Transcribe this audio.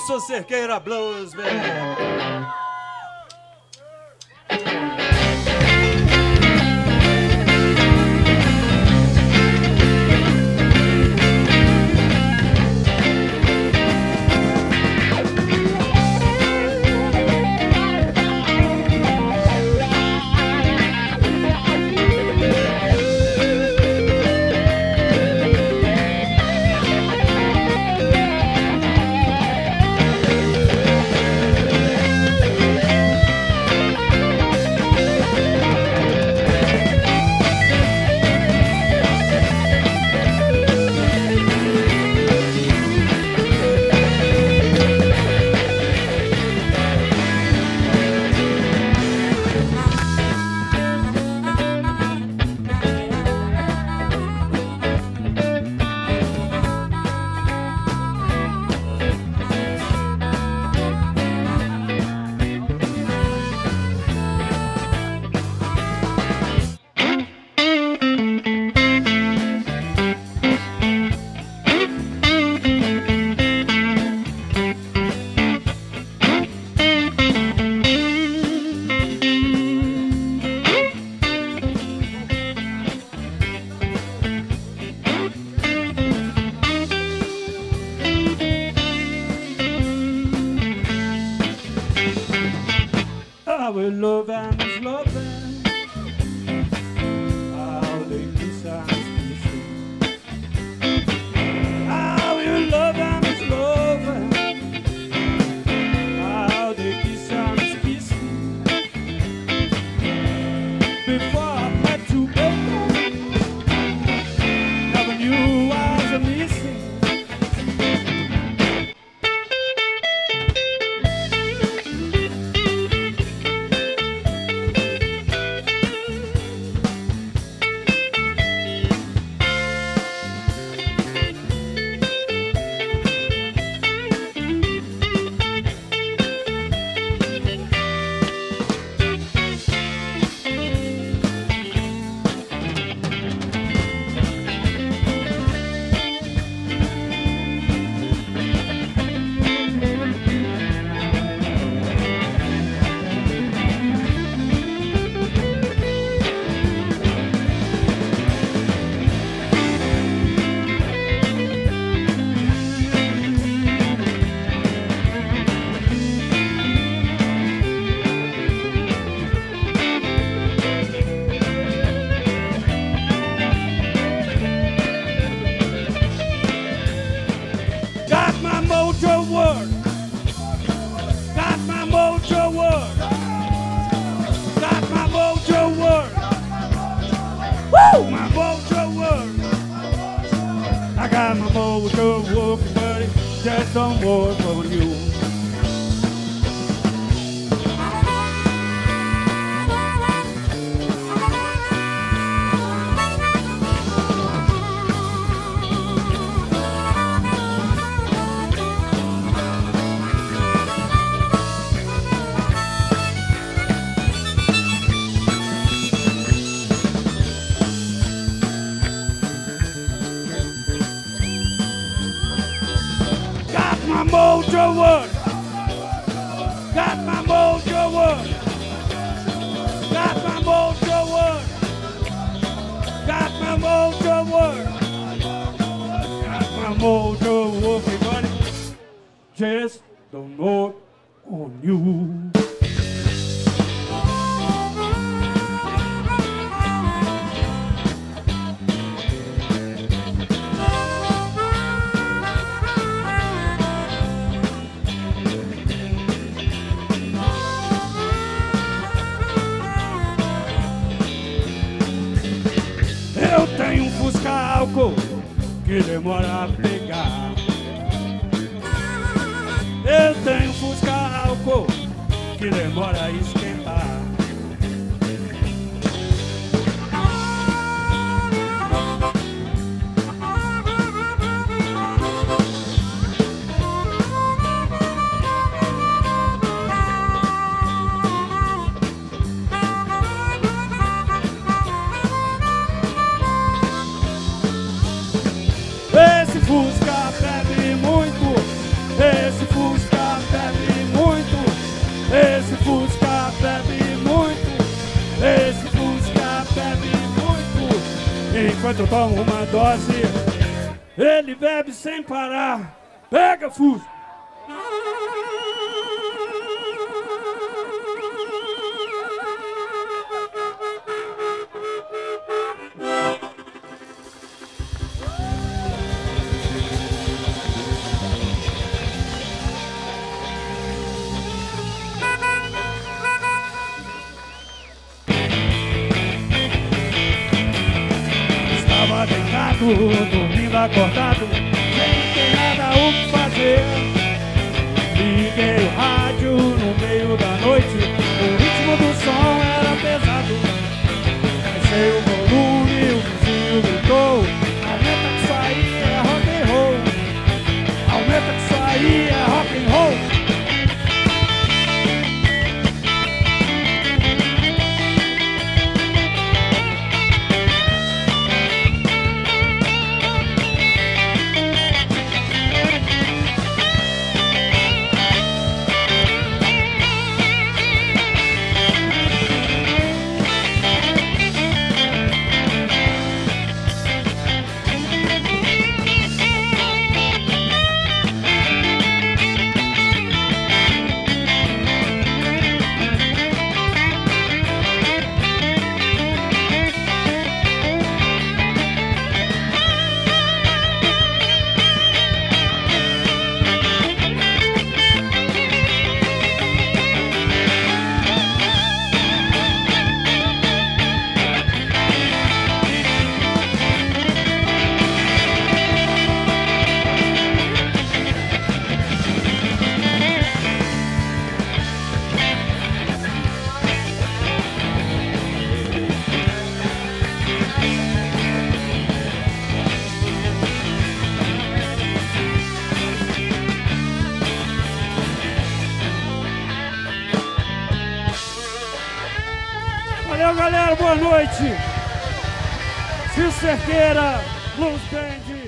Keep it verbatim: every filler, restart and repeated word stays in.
Cisso Cerqueira Blues Band. I will love and is loving. How they kiss and is kissing. I will love and is loving. How they kiss and is kissing. Before I met you, baby, never knew I was a missing. Just don't work on you. My mojo work. Got my mojo work. Got my mojo work. Got my mojo work. Got my mojo work, everybody. Just don't know on you. Eu tenho um Fusca álcool que demora a pegar. Eu tenho um Fusca álcool que demora a esquentar. Esse Fusca bebe muito, esse Fusca enquanto eu tomo uma dose. Ele bebe sem parar. Pega, fuso! Estava deitado, dormindo acordado, sem ter nada o que fazer. Liguei o rádio no meio da noite, o ritmo do som era pesado. Baixei o volume, o vizinho gritou: aumenta que isso aí é rock and roll. Aumenta que isso aí é rock and roll. Valeu, galera, boa noite. Cisso Cerqueira, Blues Band.